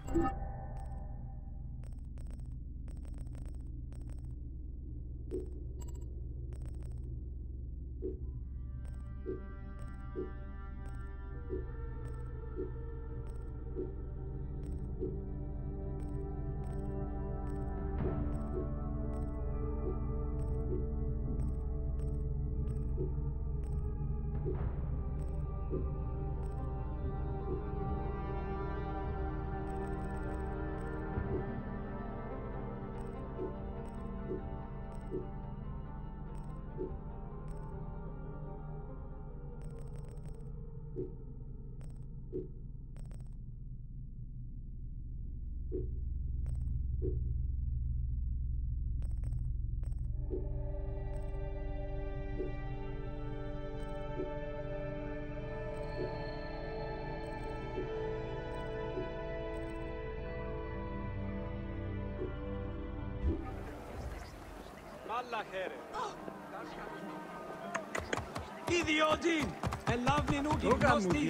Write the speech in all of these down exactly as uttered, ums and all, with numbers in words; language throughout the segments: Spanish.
Idioti! Ελάβει νούκι γνωστής!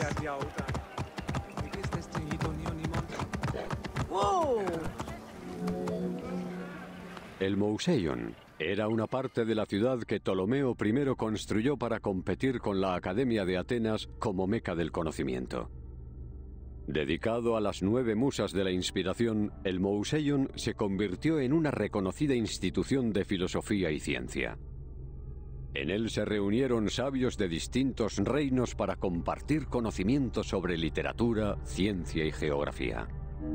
El Mouseion era una parte de la ciudad que Ptolomeo primero construyó para competir con la Academia de Atenas como meca del conocimiento. Dedicado a las nueve musas de la inspiración, el Mouseion se convirtió en una reconocida institución de filosofía y ciencia. En él se reunieron sabios de distintos reinos para compartir conocimientos sobre literatura, ciencia y geografía.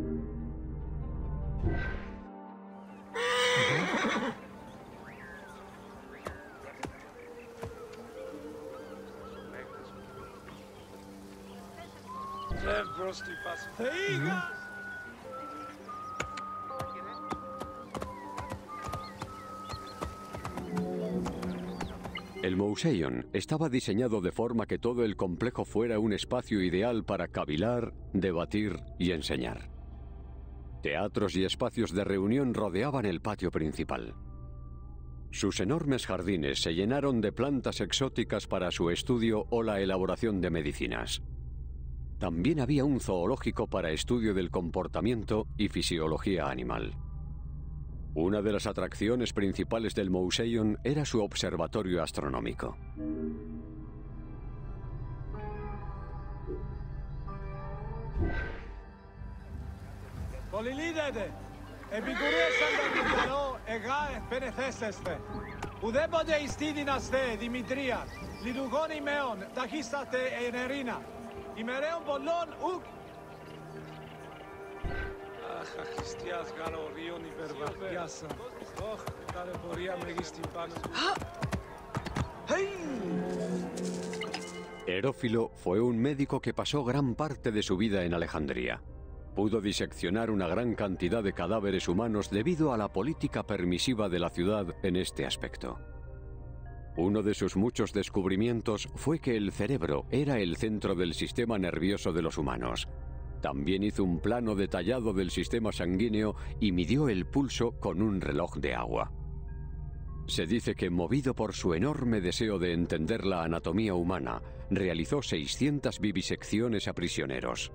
El Mouseion estaba diseñado de forma que todo el complejo fuera un espacio ideal para cavilar, debatir y enseñar. Teatros y espacios de reunión rodeaban el patio principal. Sus enormes jardines se llenaron de plantas exóticas para su estudio o la elaboración de medicinas. También había un zoológico para estudio del comportamiento y fisiología animal. Una de las atracciones principales del Mouseion era su observatorio astronómico. Πολυλίδετε, επικουρέσαν τον Μητρό, εγά επενεθέσεστε. Ουδέποτε ιστίδιναστε, Δημητρία, λειτουργών ημέων, ταχύστατε ενερίνα. Ημερέων πολλών ουκ. Αχ, αχιστιάς γαλωρίων υπερβαθιάσα. Όχ, ταλαιπωρία μεγίστη πάνω. Herófilo fue un médico que pasó gran parte de su vida en Alejandría. Pudo diseccionar una gran cantidad de cadáveres humanos debido a la política permisiva de la ciudad en este aspecto. Uno de sus muchos descubrimientos fue que el cerebro era el centro del sistema nervioso de los humanos. También hizo un plano detallado del sistema sanguíneo y midió el pulso con un reloj de agua. Se dice que, movido por su enorme deseo de entender la anatomía humana, realizó seiscientas vivisecciones a prisioneros.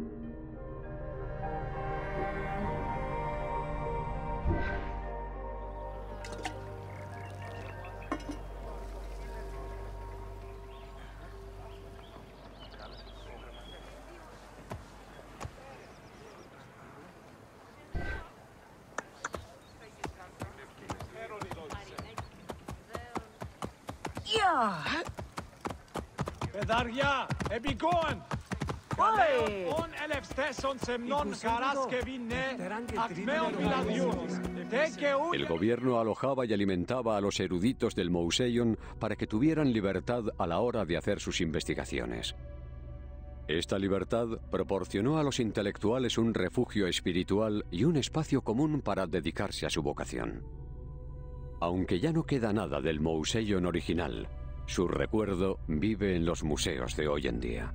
Παιδαριά, επικόαν! Καλέον, ον ελευστέσον σεμνών χαράς και βινέ, ακμαίων βιλαδιούν. El gobierno alojaba y alimentaba a los eruditos del Mouseion para que tuvieran libertad a la hora de hacer sus investigaciones. Esta libertad proporcionó a los intelectuales un refugio espiritual y un espacio común para dedicarse a su vocación. Aunque ya no queda nada del Mouseion original, su recuerdo vive en los museos de hoy en día.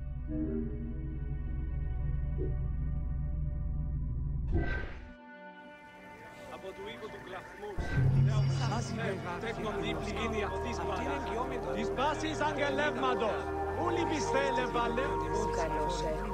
Τις πάσης αγγελεύματος, ούλοι πιστεύε βάλε.